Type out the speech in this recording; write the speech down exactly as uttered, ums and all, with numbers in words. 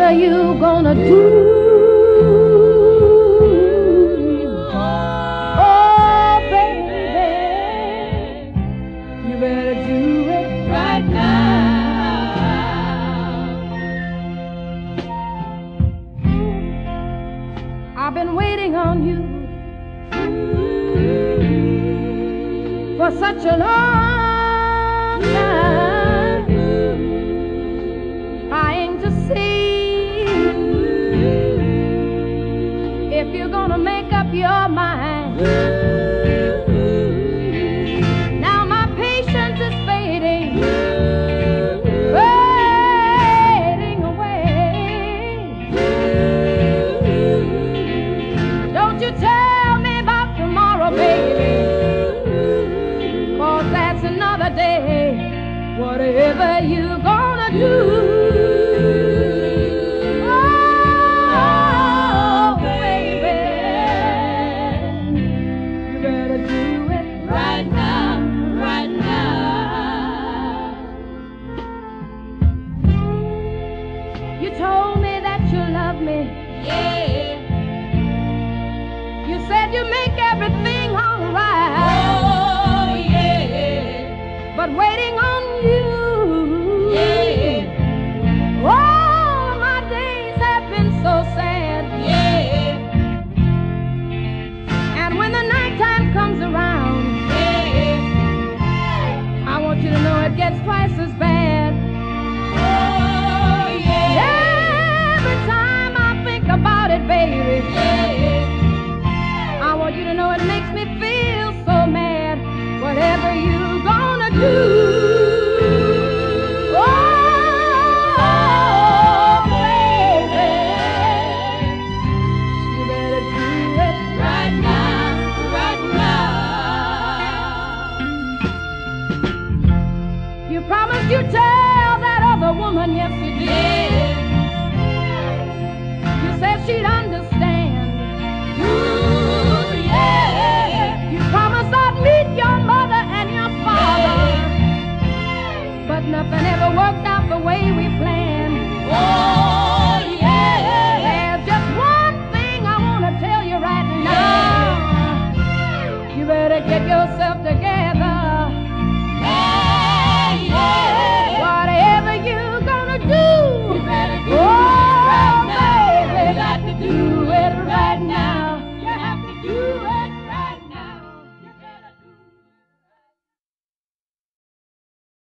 Whatever you gonna do, oh baby, you better do it right now. I've been waiting on you for such a long time, trying to see if you're gonna make up your mind. Now my patience is fading, fading away. Don't you tell me about tomorrow, baby, 'cause that's another day. Whatever you gonna do, oh baby, you better do it right now, right now. You told me that you love me, yeah. You said you make everything alright, oh yeah. But waiting on you, yeah. All of my days have been so sad, yeah. And when the nighttime comes around, yeah, I want you to know it gets twice as bad. Oh yeah. Every time I think about it, baby, yeah, I want you to know it makes me feel so mad. Whatever you gonna do,